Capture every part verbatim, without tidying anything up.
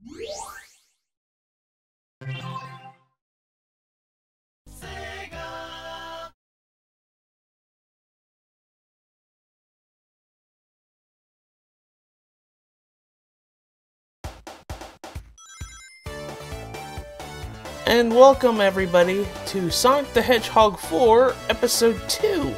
And welcome everybody to Sonic the Hedgehog four Episode two.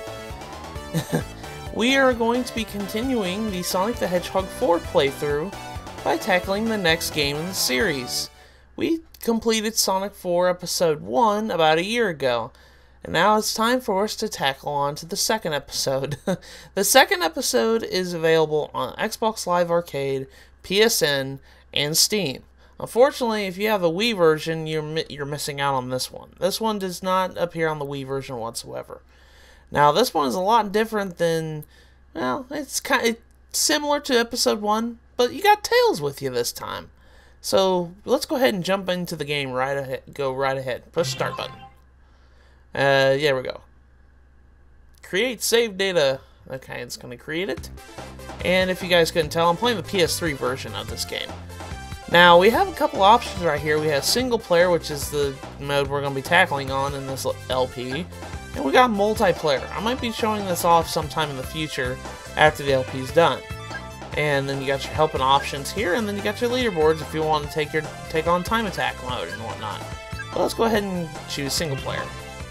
We are going to be continuing the Sonic the Hedgehog four playthrough by tackling the next game in the series. We completed Sonic four Episode one about a year ago, and now it's time for us to tackle on to the second episode. The second episode is available on Xbox Live Arcade, P S N, and Steam. Unfortunately, if you have the Wii version, you're you're missing out on this one. This one does not appear on the Wii version whatsoever. Now, this one is a lot different than, well, it's kind of similar to Episode one, but you got Tails with you this time. So let's go ahead and jump into the game right ahead. Go right ahead. Push start button. Uh, there we go. Create save data. Okay, it's going to create it. And if you guys couldn't tell, I'm playing the P S three version of this game. Now, we have a couple options right here. We have single player, which is the mode we're going to be tackling on in this L P. And we got multiplayer. I might be showing this off sometime in the future after the L P is done. And then you got your helping options here, and then you got your leaderboards if you want to take your take on time attack mode and whatnot. But let's go ahead and choose single player.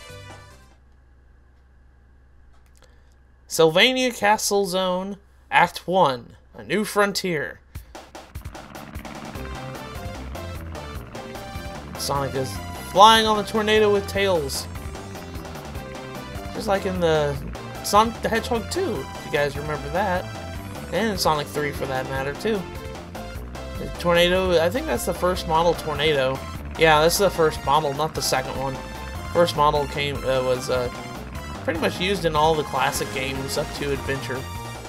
Sylvania Castle Zone, Act one, A New Frontier. Sonic is flying on the tornado with Tails. Just like in the Sonic the Hedgehog two, if you guys remember that. And in Sonic three for that matter, too. The tornado, I think that's the first model tornado. Yeah, this is the first model, not the second one. First model came uh, was uh, pretty much used in all the classic games up to Adventure.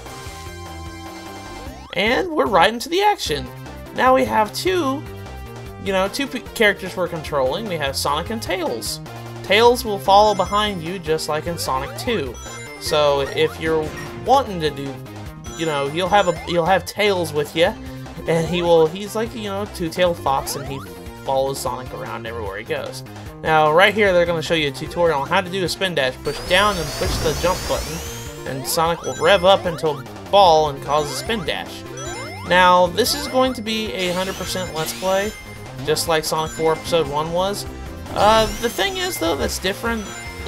And we're right into the action. Now we have two... You know, two p characters we're controlling. We have Sonic and Tails. Tails will follow behind you just like in Sonic two. So if you're wanting to do, you know, you'll have a you'll have Tails with you, and he will. He's like you know two-tailed fox, and he follows Sonic around everywhere he goes. Now, right here, they're going to show you a tutorial on how to do a spin dash. Push down and push the jump button, and Sonic will rev up into a ball and cause a spin dash. Now, this is going to be a one hundred percent Let's Play. Just like Sonic four Episode one was. Uh, the thing is, though, that's different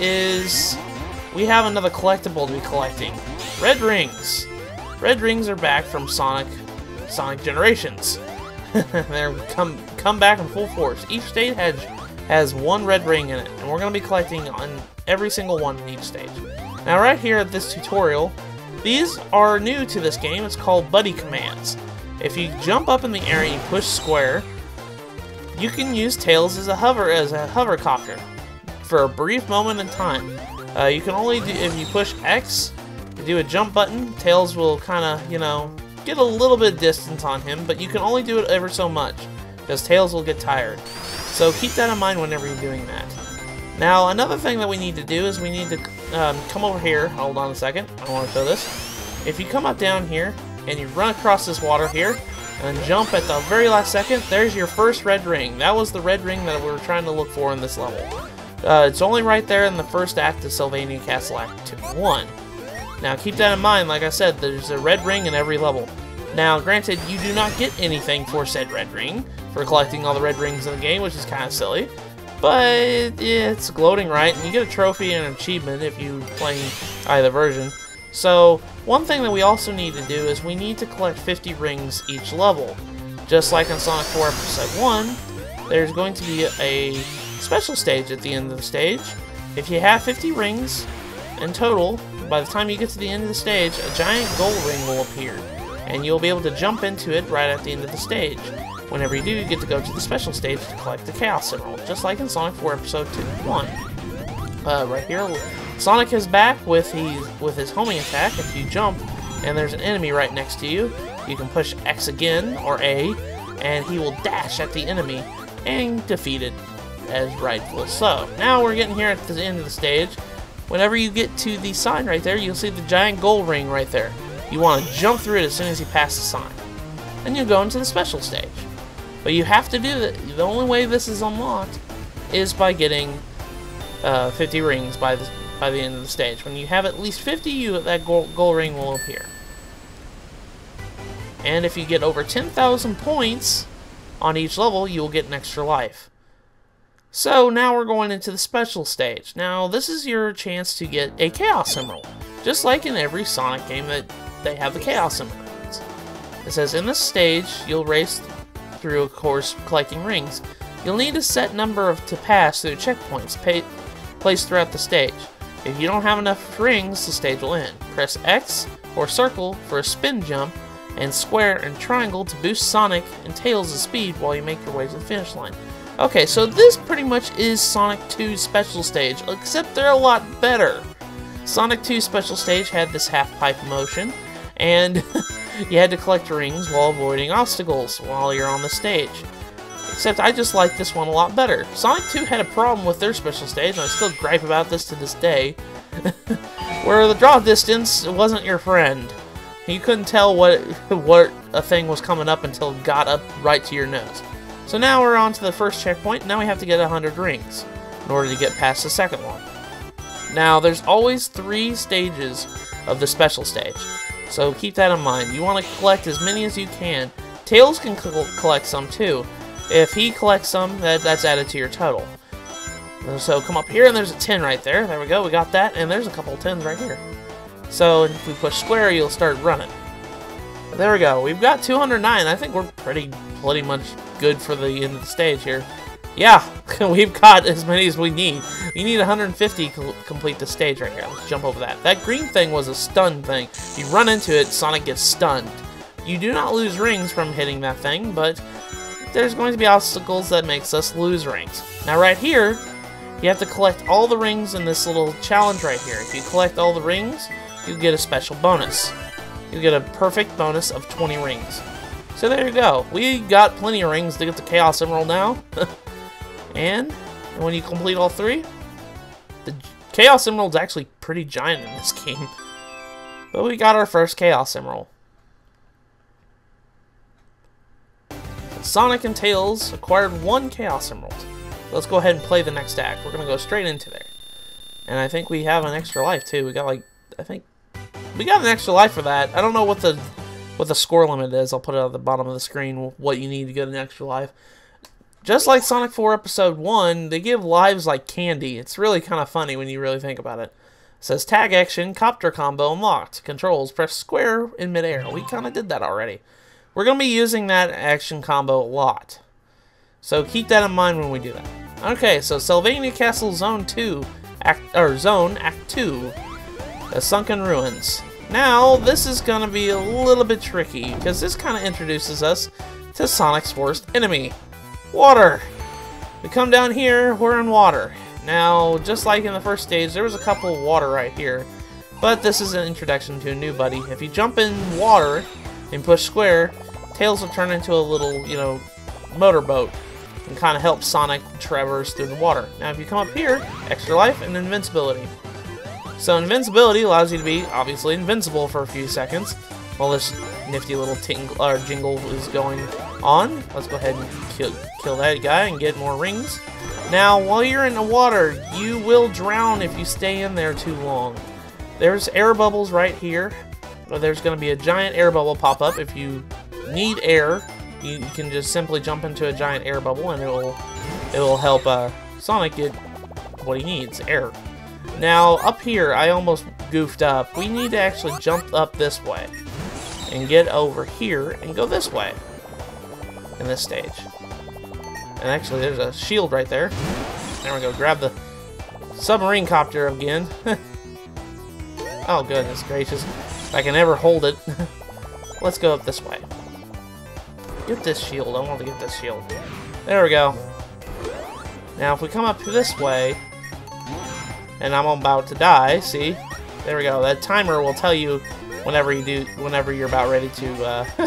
is we have another collectible to be collecting. Red rings. Red rings are back from Sonic Sonic Generations. They're come come back in full force. Each stage has, has one red ring in it, and we're going to be collecting on every single one in each stage. Now, right here at this tutorial, these are new to this game. It's called Buddy Commands. If you jump up in the air and you push square, you can use Tails as a hover as a hovercopter for a brief moment in time. Uh, you can only do if you push X to do a jump button. Tails will kind of you know get a little bit of distance on him, but you can only do it ever so much because Tails will get tired. So keep that in mind whenever you're doing that. Now another thing that we need to do is we need to um, come over here. Hold on a second. I want to show this. If you come up down here and you run across this water here. And jump at the very last second, there's your first red ring. That was the red ring that we were trying to look for in this level. Uh, it's only right there in the first act of Sylvania Castle Act one. Now keep that in mind, like I said, there's a red ring in every level. Now granted, you do not get anything for said red ring, for collecting all the red rings in the game, which is kind of silly. But yeah, it's gloating right, and you get a trophy and an achievement if you play either version. So, one thing that we also need to do is we need to collect fifty rings each level. Just like in Sonic four Episode one, there's going to be a special stage at the end of the stage. If you have fifty rings in total, by the time you get to the end of the stage, a giant gold ring will appear. And you'll be able to jump into it right at the end of the stage. Whenever you do, you get to go to the special stage to collect the Chaos Emerald, just like in Sonic four Episode one. Uh, right here, Sonic is back with his, with his homing attack. If you jump and there's an enemy right next to you, you can push X again, or A, and he will dash at the enemy and defeat it as rightfully so. Now we're getting here at the end of the stage. Whenever you get to the sign right there, you'll see the giant gold ring right there. You want to jump through it as soon as you pass the sign. Then you'll go into the special stage. But you have to do that. The only way this is unlocked is by getting uh, fifty rings by the by the end of the stage. When you have at least fifty, you that gold, gold ring will appear. And if you get over ten thousand points on each level, you will get an extra life. So now we're going into the special stage. Now this is your chance to get a Chaos Emerald. Just like in every Sonic game that they have the Chaos Emeralds. It says, in this stage, you'll race through a course collecting rings. You'll need a set number of to pass through checkpoints pay, placed throughout the stage. If you don't have enough rings, the stage will end. Press X or circle for a spin jump, and square and triangle to boost Sonic and Tails' speed while you make your way to the finish line. Okay, so this pretty much is Sonic two's special stage, except they're a lot better. Sonic two's special stage had this half-pipe motion, and you had to collect rings while avoiding obstacles while you're on the stage. Except I just like this one a lot better. Sonic two had a problem with their special stage, and I still gripe about this to this day, where the draw distance wasn't your friend. You couldn't tell what what a thing was coming up until it got up right to your nose. So now we're on to the first checkpoint. Now we have to get one hundred rings in order to get past the second one. Now there's always three stages of the special stage, so keep that in mind. You want to collect as many as you can. Tails can co collect some too. If he collects some, that, that's added to your total. So come up here and there's a ten right there. There we go, we got that, and there's a couple of tens right here. So if we push square, you'll start running. There we go. We've got two hundred nine. I think we're pretty, pretty much good for the end of the stage here. Yeah, we've got as many as we need. We need one hundred fifty to complete the stage right here. Let's jump over that. That green thing was a stun thing. If you run into it, Sonic gets stunned. You do not lose rings from hitting that thing, but there's going to be obstacles that makes us lose rings. Now right here, you have to collect all the rings in this little challenge right here. If you collect all the rings, you get a special bonus. You get a perfect bonus of twenty rings. So there you go. We got plenty of rings to get the Chaos Emerald now. And when you complete all three, the Chaos Emerald's actually pretty giant in this game. But we got our first Chaos Emerald. Sonic and Tails acquired one Chaos Emerald. Let's go ahead and play the next act. We're going to go straight into there. And I think we have an extra life too. We got like, I think, we got an extra life for that. I don't know what the what the score limit is. I'll put it at the bottom of the screen what you need to get an extra life. Just like Sonic four Episode one, they give lives like candy. It's really kind of funny when you really think about it. It says tag action, copter combo unlocked. Controls, press square in midair. We kind of did that already. We're going to be using that action combo a lot. So keep that in mind when we do that. Okay, so Sylvania Castle Zone two, Act, or Zone Act two, the Sunken Ruins. Now, this is going to be a little bit tricky, because this kind of introduces us to Sonic's worst enemy. Water! We come down here, we're in water. Now, just like in the first stage, there was a couple of water right here. But this is an introduction to a new buddy. If you jump in water and push square, Tails will turn into a little, you know, motorboat and kind of help Sonic traverse through the water. Now, if you come up here, extra life and invincibility. So invincibility allows you to be, obviously, invincible for a few seconds while this nifty little tingle, or jingle is going on. Let's go ahead and kill, kill that guy and get more rings. Now, while you're in the water, you will drown if you stay in there too long. There's air bubbles right here. There's going to be a giant air bubble pop up. If you need air, you can just simply jump into a giant air bubble and it will it will help uh, Sonic get what he needs, air. Now, up here, I almost goofed up. We need to actually jump up this way and get over here and go this way in this stage. And actually, there's a shield right there. There we go. Grab the submarine copter again. Oh, goodness gracious. If I can ever hold it. Let's go up this way. Get this shield. I want to get this shield. There we go. Now, if we come up this way, and I'm about to die, see? There we go. That timer will tell you whenever you do, whenever you're about ready to uh,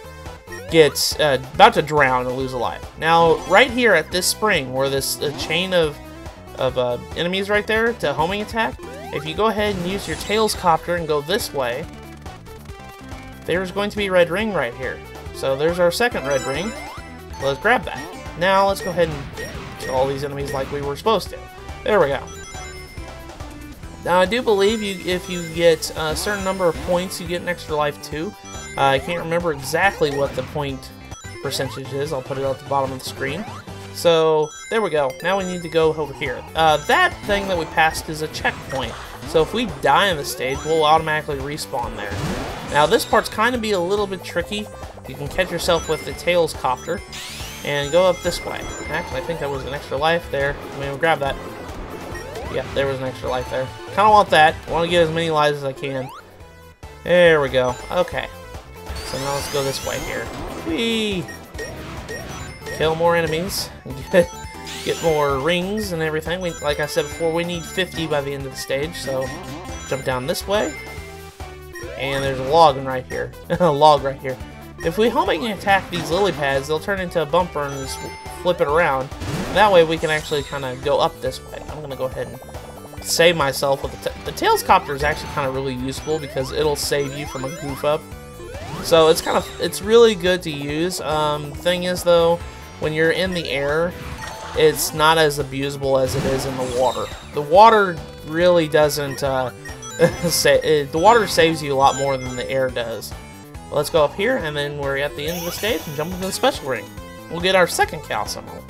get uh, about to drown and lose a life. Now, right here at this spring, where this uh, chain of of uh, enemies right there to homing attack, if you go ahead and use your Tails copter and go this way, there's going to be a red ring right here. So there's our second red ring. let's grab that. Now let's go ahead and kill all these enemies like we were supposed to. There we go. Now I do believe you, if you get a certain number of points, you get an extra life too. Uh, I can't remember exactly what the point percentage is. I'll put it at the bottom of the screen. So there we go. Now we need to go over here. Uh, that thing that we passed is a checkpoint. So if we die in the stage, we'll automatically respawn there. Now this part's kind of be a little bit tricky. You can catch yourself with the Tails copter and go up this way. Actually, I think that was an extra life there. I'm gonna grab that. Yeah, there was an extra life there. Kind of want that. I want to get as many lives as I can. There we go. Okay. So now let's go this way here. Whee! Kill more enemies. Get, get more rings and everything. We, like I said before, we need fifty by the end of the stage. So jump down this way. And there's a log right here. a log right here. If we homing attack these lily pads, they'll turn into a bumper and just flip it around. And that way we can actually kind of go up this way. I'm going to go ahead and save myself with the, the Tails copter is actually kind of really useful because it'll save you from a goof up. So it's kind of, it's really good to use. Um, thing is though, when you're in the air, it's not as abusable as it is in the water. The water really doesn't, uh, say, the water saves you a lot more than the air does. Let's go up here, and then we're at the end of the stage and jump into the special ring. We'll get our second Castle Emerald.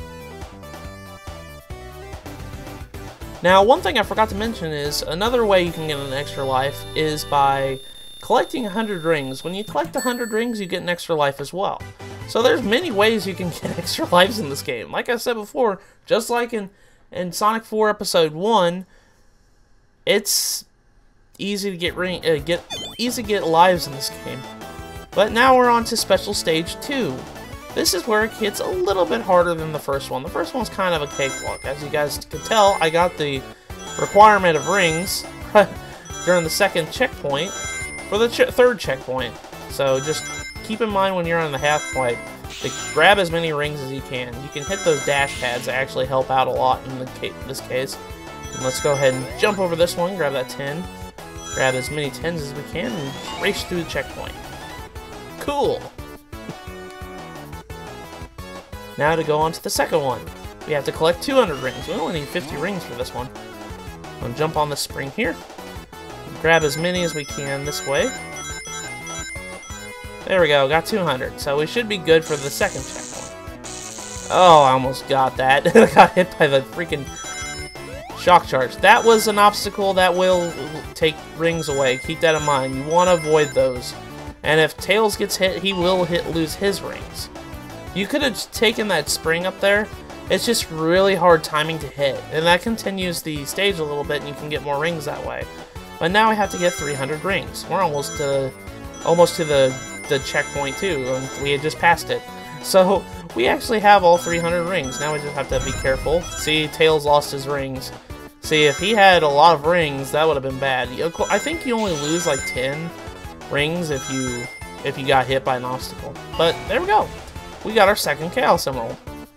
Now, one thing I forgot to mention is another way you can get an extra life is by collecting one hundred rings. When you collect one hundred rings, you get an extra life as well. So there's many ways you can get extra lives in this game. Like I said before, just like in, in Sonic four Episode one, it's easy to get ring, uh, get easy to get lives in this game. But now we're on to Special Stage two. This is where it gets a little bit harder than the first one. The first one's kind of a cakewalk. As you guys can tell, I got the requirement of rings during the second checkpoint for the ch third checkpoint. So just keep in mind when you're on the half pipe, to grab as many rings as you can. You can hit those dash pads that actually help out a lot in the ca this case. And let's go ahead and jump over this one, grab that ten, grab as many tens as we can, and race through the checkpoint. Cool! Now to go on to the second one. We have to collect two hundred rings. We only need fifty rings for this one. I'm going to jump on this spring here. Grab as many as we can this way. There we go, got two hundred. So we should be good for the second checkpoint. Oh, I almost got that. I got hit by the freaking shock charge. That was an obstacle that will take rings away. Keep that in mind. You want to avoid those. And if Tails gets hit, he will hit lose his rings. You could have taken that spring up there. It's just really hard timing to hit. And that continues the stage a little bit, and you can get more rings that way. But now we have to get three hundred rings. We're almost to, almost to the, the checkpoint too, and we had just passed it. So we actually have all three hundred rings. Now we just have to be careful. See, Tails lost his rings. See, if he had a lot of rings, that would have been bad. I think you only lose like ten rings if you if you got hit by an obstacle. But there we go. We got our second Chaos Emerald.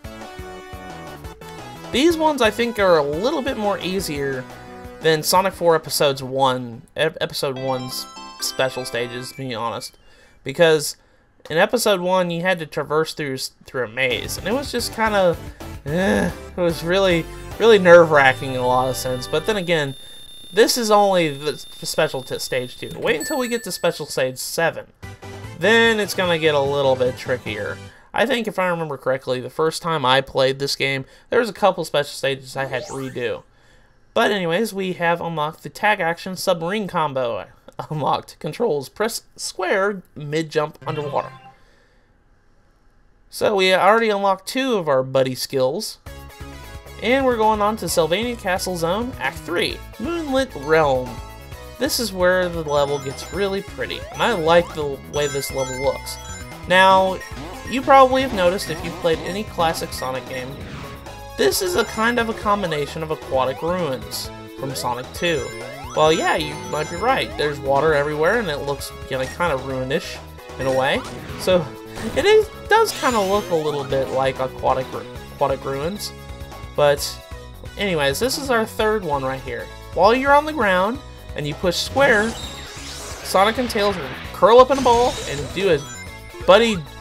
These ones I think are a little bit more easier than Sonic four Episodes one, Episode one's special stages, to be honest. Because in Episode one you had to traverse through through a maze, and it was just kind of eh, it was really really nerve-wracking in a lot of sense. But then again, this is only the special stage two. Wait until we get to special stage seven. Then it's going to get a little bit trickier. I think if I remember correctly, the first time I played this game, there was a couple special stages I had to redo. But anyways, we have unlocked the tag action submarine combo. Unlocked. Controls. Press square mid-jump underwater. So we already unlocked two of our buddy skills. And we're going on to Sylvania Castle Zone, Act three, Moonlit Realm. This is where the level gets really pretty, and I like the way this level looks. Now, you probably have noticed if you've played any classic Sonic game, this is a kind of a combination of aquatic ruins from Sonic two. Well, yeah, you might be right. There's water everywhere, and it looks, you know, kind of ruinish in a way. So, it is, does kind of look a little bit like aquatic, aquatic ruins. But, anyways, this is our third one right here. While you're on the ground and you push square, Sonic and Tails will curl up in a ball and do a buddy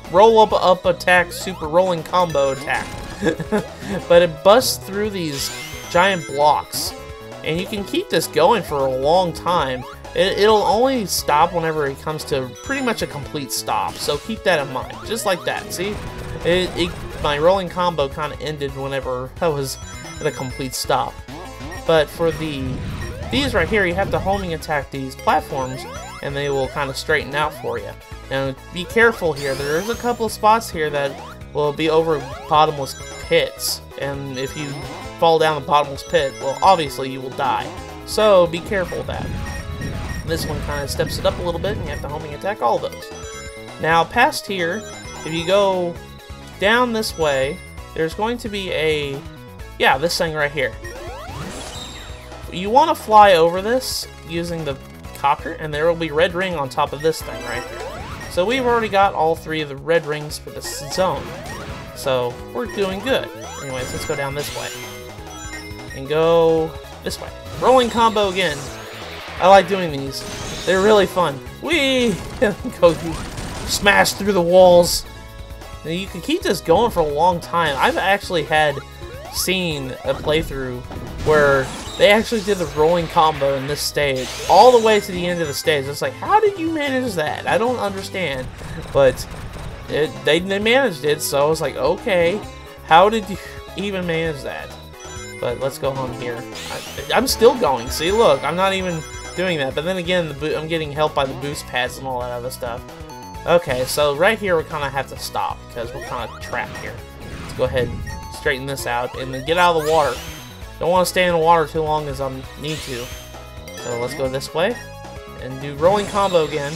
roll up up attack, super rolling combo attack. But it busts through these giant blocks, and you can keep this going for a long time. It, it'll only stop whenever it comes to pretty much a complete stop, so keep that in mind. Just like that, see? It, it, my rolling combo kind of ended whenever I was at a complete stop. But for the these right here, you have to homing attack these platforms, and they will kind of straighten out for you. Now, be careful here. There's a couple of spots here that will be over bottomless pits, and if you fall down the bottomless pit, well, obviously you will die. So be careful of that. This one kind of steps it up a little bit, and you have to homing attack all of those. Now, past here, if you go down this way, there's going to be a, yeah, this thing right here. You want to fly over this using the copter, and there will be red ring on top of this thing right here. So we've already got all three of the red rings for this zone. So we're doing good. Anyways, let's go down this way. And go this way. Rolling combo again. I like doing these. They're really fun. Whee! Go smash through the walls. Now you can keep this going for a long time. I've actually had seen a playthrough where they actually did the rolling combo in this stage all the way to the end of the stage. It's like, how did you manage that? I don't understand. But it, they, they managed it, so I was like, okay, how did you even manage that? But let's go home here. I, I'm still going. See, look, I'm not even doing that. But then again, the I'm getting helped by the boost pads and all that other stuff. Okay, so right here we kind of have to stop because we're kind of trapped here. Let's go ahead and straighten this out and then get out of the water. Don't want to stay in the water too long as I need to. So let's go this way and do rolling combo again.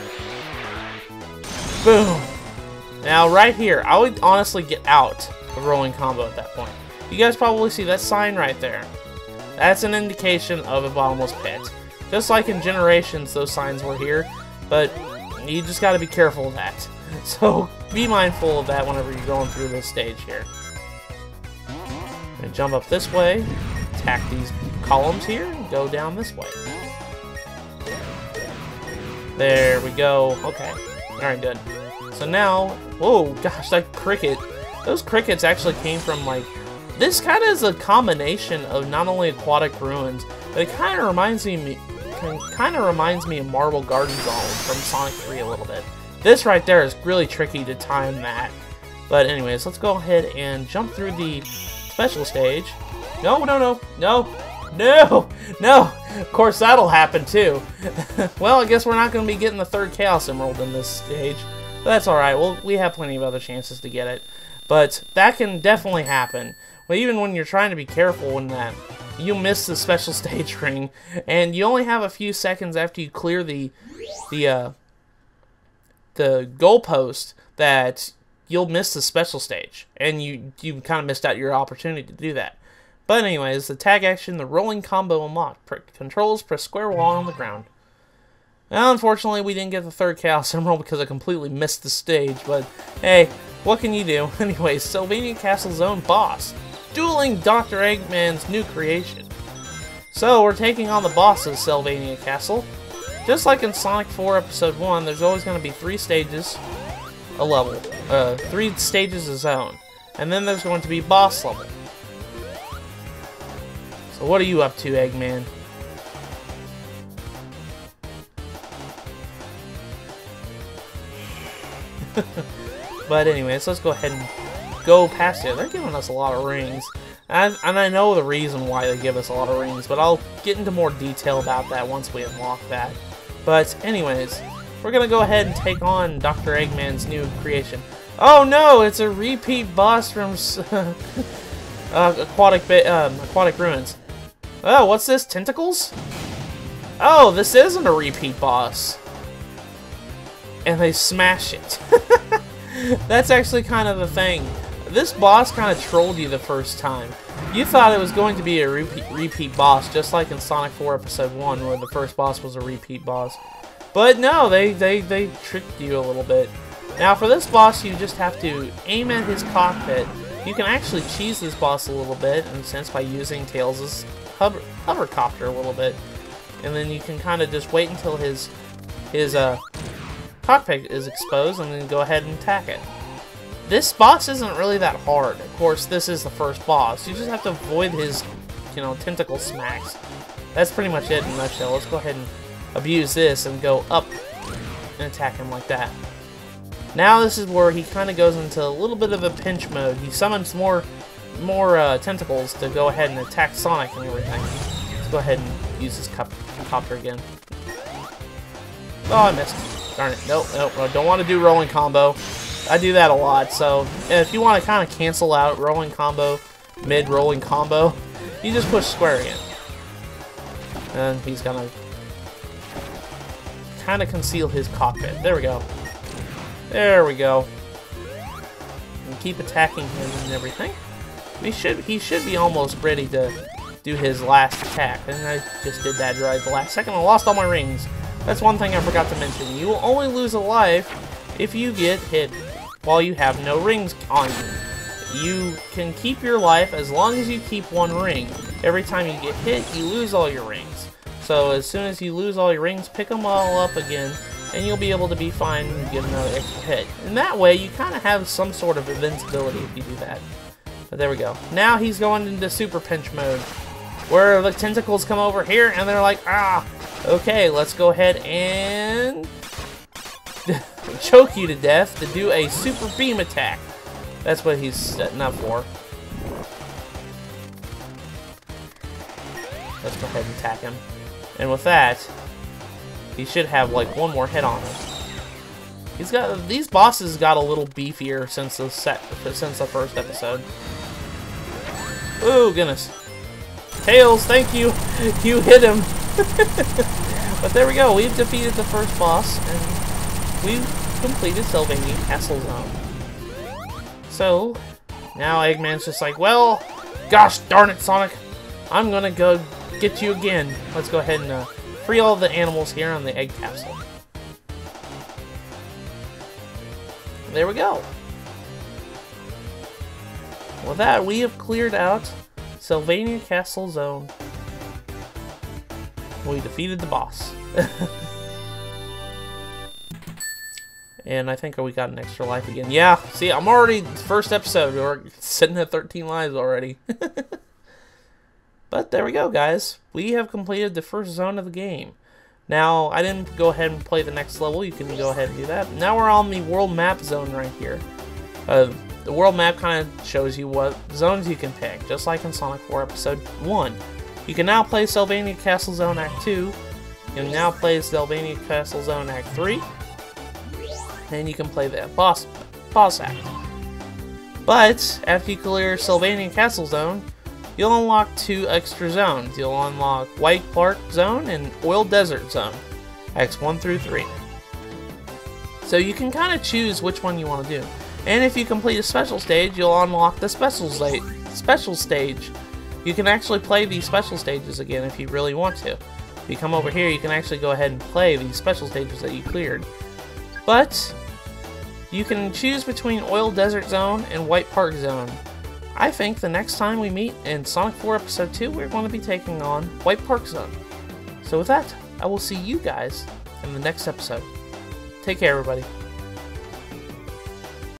Boom. Now right here, I would honestly get out of rolling combo at that point. You guys probably see that sign right there. That's an indication of a bottomless pit. Just like in Generations, those signs were here, but you just got to be careful of that. So be mindful of that whenever you're going through this stage here. And jump up this way, attack these columns here, and go down this way. There we go. Okay. Alright, good. So now, whoa, gosh, that cricket. Those crickets actually came from, like, this kind of is a combination of not only aquatic ruins, but it kind of reminds me, kind of reminds me of Marble Garden Zone from Sonic three a little bit. This right there is really tricky to time that. But anyways, let's go ahead and jump through the special stage. No, no, no, no, no, no. Of course, that'll happen too. Well, I guess we're not going to be getting the third Chaos Emerald in this stage. But that's alright. Well, we have plenty of other chances to get it. But that can definitely happen. Well, even when you're trying to be careful in that, you miss the special stage ring, and you only have a few seconds after you clear the the uh, the goalpost that you'll miss the special stage, and you you kind of missed out your opportunity to do that. But anyways, the tag action, the rolling combo unlocked. Pre controls press square while on the ground. Now, unfortunately, we didn't get the third Chaos Emerald because I completely missed the stage, but hey, what can you do? Anyways, Sylvania Castle Zone boss. Dueling Doctor Eggman's new creation. So, we're taking on the boss of Sylvania Castle. Just like in Sonic four Episode one, there's always going to be three stages a level. Uh, three stages a zone. And then there's going to be boss level. So what are you up to, Eggman? But anyways, let's go ahead and go past it. They're giving us a lot of rings. And, and I know the reason why they give us a lot of rings, but I'll get into more detail about that once we unlock that. But anyways, we're going to go ahead and take on Doctor Eggman's new creation. Oh no, it's a repeat boss from uh, Aquatic, um, Aquatic Ruins. Oh, what's this? Tentacles? Oh, this isn't a repeat boss. And they smash it. That's actually kind of the thing. This boss kind of trolled you the first time. You thought it was going to be a repeat, repeat boss, just like in Sonic four Episode one, where the first boss was a repeat boss. But no, they, they, they tricked you a little bit. Now, for this boss, you just have to aim at his cockpit. You can actually cheese this boss a little bit, in a sense, by using Tails' hover, hovercopter a little bit. And then you can kind of just wait until his, his, uh, cockpit is exposed, and then go ahead and attack it. This boss isn't really that hard. Of course, this is the first boss. You just have to avoid his, you know, tentacle smacks. That's pretty much it in a nutshell. Let's go ahead and abuse this and go up and attack him like that. Now this is where he kind of goes into a little bit of a pinch mode. He summons more more uh, tentacles to go ahead and attack Sonic and everything. Let's go ahead and use this cup copter again. Oh, I missed. Darn it. Nope, nope, no, don't want to do rolling combo. I do that a lot, so if you want to kind of cancel out rolling combo, mid-rolling combo, you just push square again. And he's gonna kind of conceal his cockpit. There we go. There we go. And keep attacking him and everything. We should he should be almost ready to do his last attack. And I just did that right at the last second. I lost all my rings. That's one thing I forgot to mention. You will only lose a life if you get hit while you have no rings on you. You can keep your life as long as you keep one ring. Every time you get hit, you lose all your rings. So as soon as you lose all your rings, pick them all up again, and you'll be able to be fine and get another extra hit. And that way, you kind of have some sort of invincibility if you do that. But there we go. Now he's going into super pinch mode, where the tentacles come over here, and they're like, ah, okay, let's go ahead and choke you to death to do a super beam attack. That's what he's setting up for. Let's go ahead and attack him. And with that, he should have like one more hit on him. He's got these bosses got a little beefier since the set since the first episode. Oh goodness. Tails, thank you. You hit him. But there we go. We've defeated the first boss, and we've completed Sylvania Castle Zone. So now Eggman's just like, well, gosh darn it, Sonic, I'm gonna go get you again. Let's go ahead and uh, free all the animals here on the egg capsule. There we go. With that, we have cleared out Sylvania Castle Zone. We defeated the boss. And I think we got an extra life again. Yeah, see, I'm already, first episode, we're sitting at thirteen lives already. But there we go, guys. We have completed the first zone of the game. Now, I didn't go ahead and play the next level. You can go ahead and do that. Now we're on the world map zone right here. Uh, the world map kind of shows you what zones you can pick, just like in Sonic four Episode one. You can now play Sylvania Castle Zone Act two. You can now play Sylvania Castle Zone Act three. And you can play the boss, boss act. But, after you clear Sylvania Castle Zone, you'll unlock two extra zones. You'll unlock White Park Zone and Oil Desert Zone, Acts one through three. So you can kind of choose which one you want to do. And if you complete a special stage, you'll unlock the special, special stage. You can actually play these special stages again if you really want to. If you come over here, you can actually go ahead and play these special stages that you cleared. But you can choose between Oil Desert Zone and White Park Zone. I think the next time we meet in Sonic four Episode two, we're going to be taking on White Park Zone. So with that, I will see you guys in the next episode. Take care, everybody.